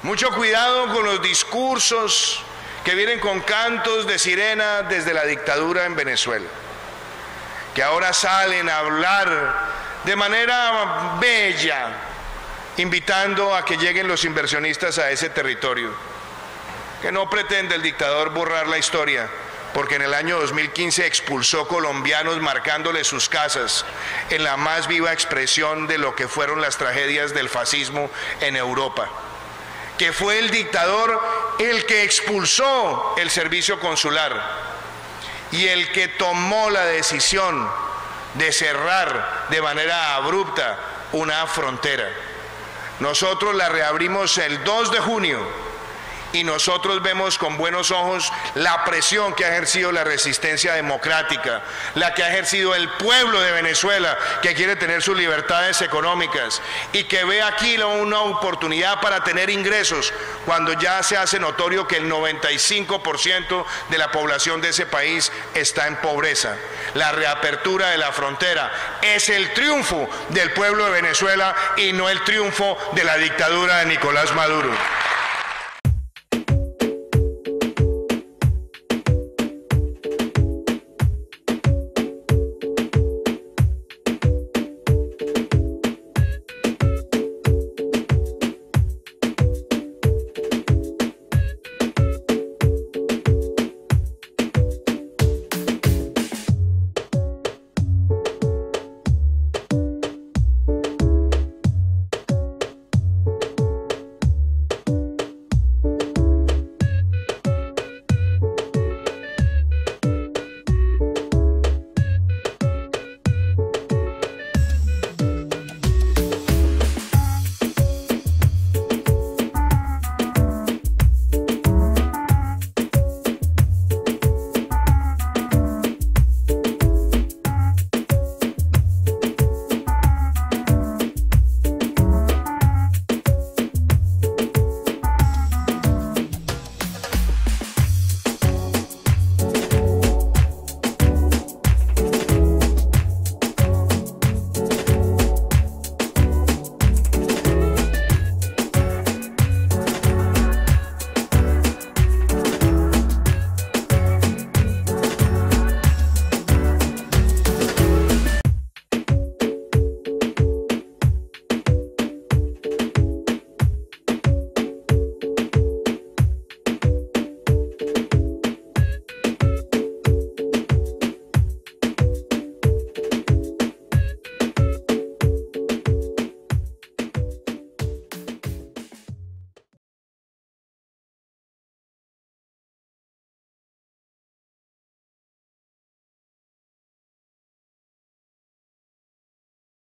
Mucho cuidado con los discursos que vienen con cantos de sirena desde la dictadura en Venezuela, que ahora salen a hablar de manera bella, invitando a que lleguen los inversionistas a ese territorio, que no pretende el dictador borrar la historia, porque en el año 2015 expulsó colombianos marcándole sus casas en la más viva expresión de lo que fueron las tragedias del fascismo en Europa, que fue el dictador el que expulsó el servicio consular y el que tomó la decisión de cerrar de manera abrupta una frontera. Nosotros la reabrimos el 2 de junio y nosotros vemos con buenos ojos la presión que ha ejercido la resistencia democrática, la que ha ejercido el pueblo de Venezuela, que quiere tener sus libertades económicas y que ve aquí una oportunidad para tener ingresos cuando ya se hace notorio que el 95% de la población de ese país está en pobreza. La reapertura de la frontera es el triunfo del pueblo de Venezuela y no el triunfo de la dictadura de Nicolás Maduro.